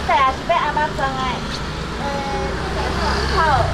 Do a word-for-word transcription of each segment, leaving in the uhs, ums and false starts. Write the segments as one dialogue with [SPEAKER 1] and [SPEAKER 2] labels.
[SPEAKER 1] 在啊，是要阿妈装的。呃，好。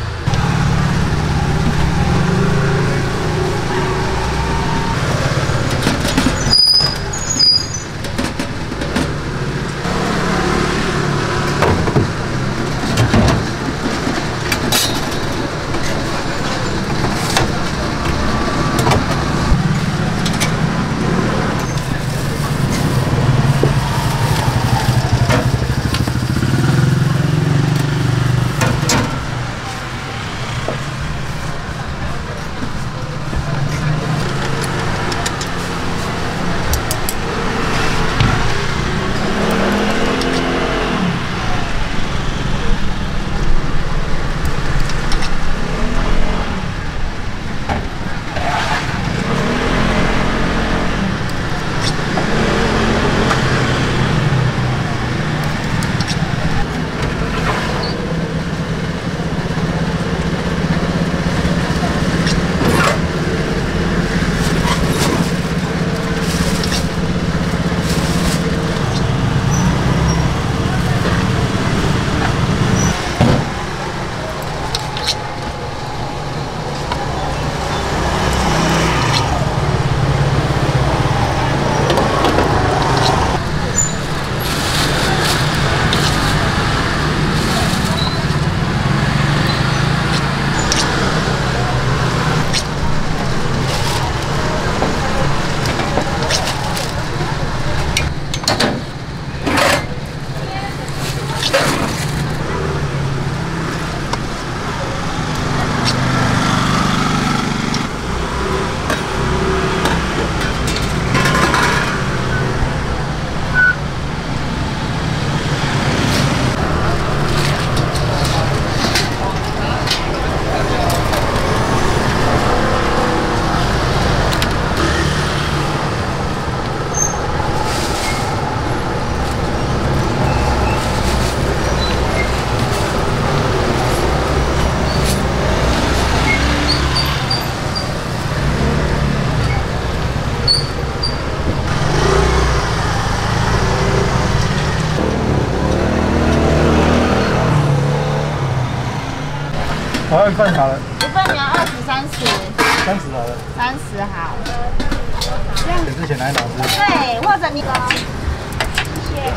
[SPEAKER 2] 我要一份好了。
[SPEAKER 1] 一份你要二十、三十。
[SPEAKER 2] 三十好了。
[SPEAKER 1] 三十好。
[SPEAKER 2] 给之前来拿是？
[SPEAKER 1] 对，或者你个。谢谢。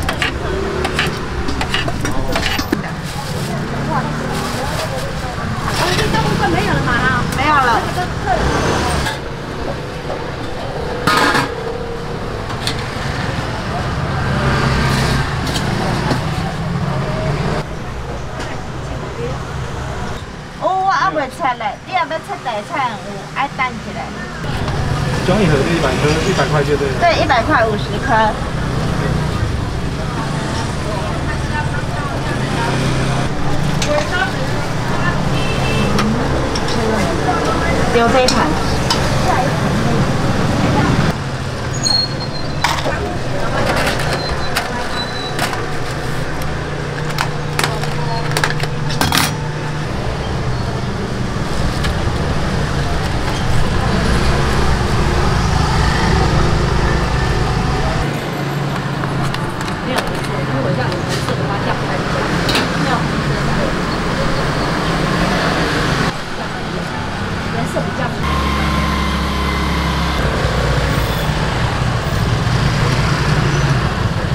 [SPEAKER 1] 哦，这大部分没有了嘛哈？没有了。还袂切嘞，你若要切大菜有爱等一下。
[SPEAKER 2] 装一盒就一百颗，一百块就对了。
[SPEAKER 1] 对，一百块五十颗。留这一盘。